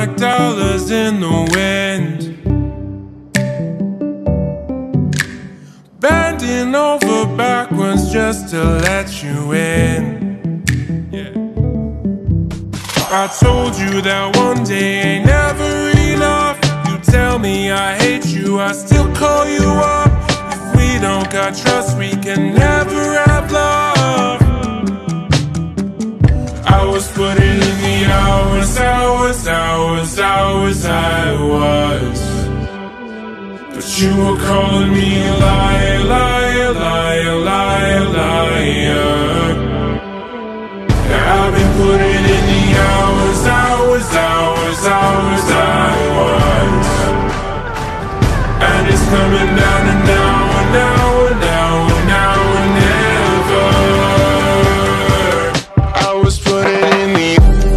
like dollars in the wind, bending over backwards just to let you in. I told you that one day ain't never enough. You tell me I hate you, I still call you up. If we don't got trust, we can never have love. I was putting in the hours, I was. But you were calling me a liar, liar, liar, liar, liar. I've been putting in the hours, I was. And it's coming down to now and now and now and now and never. I was putting in the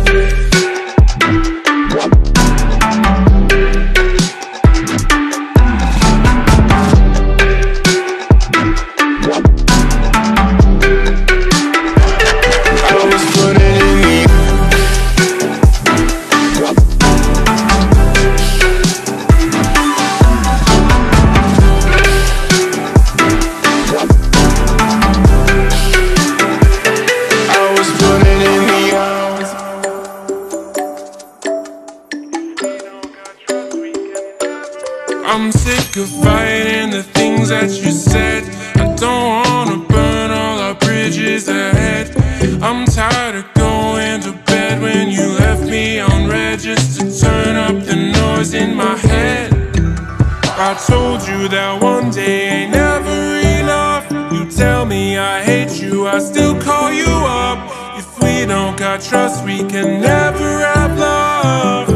I'm sick of fighting the things that you said. I don't wanna burn all our bridges ahead. I'm tired of going to bed when you left me on red just to turn up the noise in my head. I told you that one day ain't never enough. You tell me I hate you, I still call you up. If we don't got trust, we can never have love.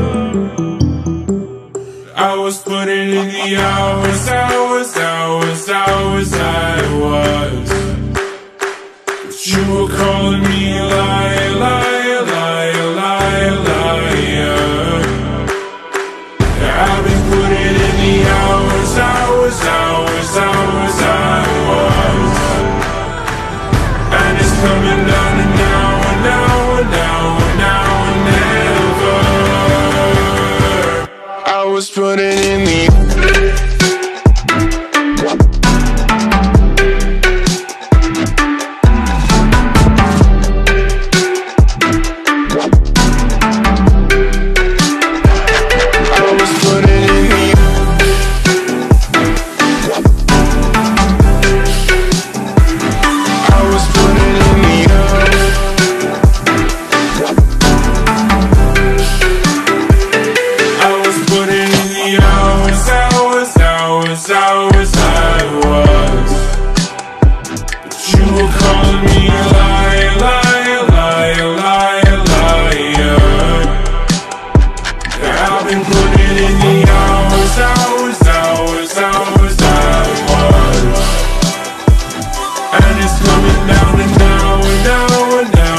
I was putting in the hours, I was. But you were calling me a liar, liar, liar, liar, liar. I've been putting in the hours, I was. And it's coming down to now and now and now and now and never. I was putting in the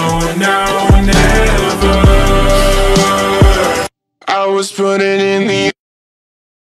I was putting in the